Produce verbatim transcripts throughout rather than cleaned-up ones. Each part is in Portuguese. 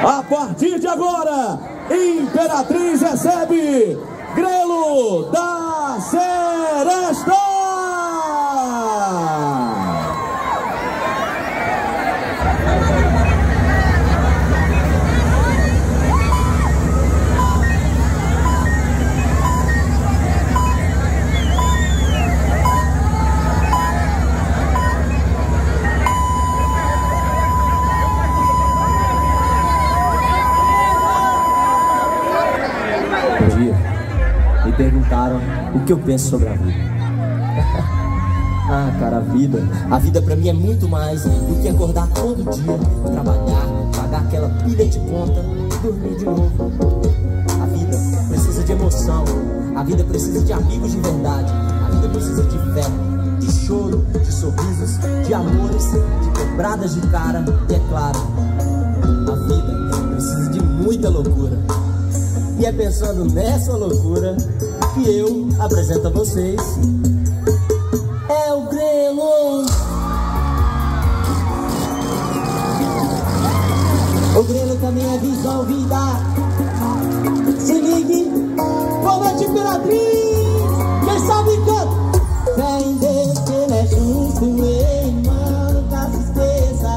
A partir de agora, Imperatriz recebe Grelo da Seresta! Me perguntaram o que eu penso sobre a vida. Ah, cara, a vida A vida pra mim é muito mais do que acordar todo dia, trabalhar, pagar aquela pilha de conta e dormir de novo. A vida precisa de emoção. A vida precisa de amigos de verdade. A vida precisa de fé, de choro, de sorrisos, de amores, de quebradas de cara. E é claro, a vida precisa de muita loucura. E é pensando nessa loucura que eu apresento a vocês É o Grelo. O Grelo também é visão, vida. Se ligue, boa noite, Imperatriz. Quem sabe canta. Fé em Deus que Ele é justo, ei, irmão, nunca se esqueça.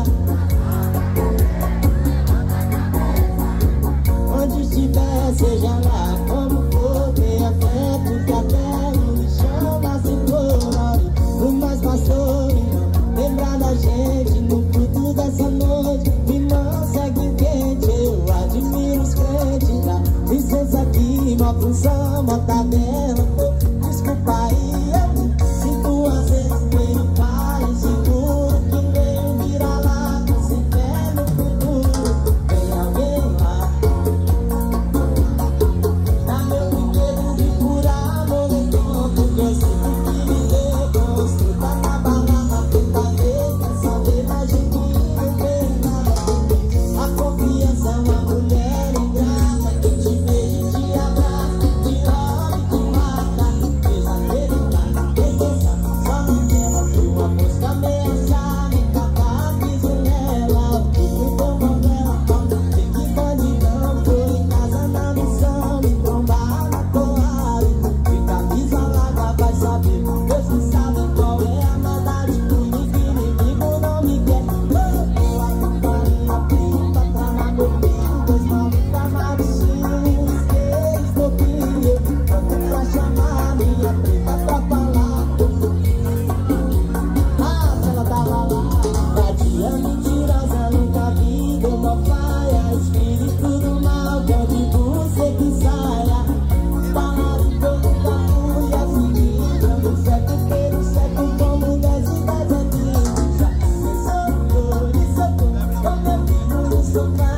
Onde estiver, seja lá como for, tenha fé, porque até no chão nasce flor. O mais passou, lembrar da gente no culto dessa noite. Irmão, segue em quente, eu admiro os crentes. Dá licença aqui, uma função, uma tabela. Desculpa aí, eu sinto às vezes meio pai, seguro que nem vira lá, sem fé no futuro. Vem alguém lá. So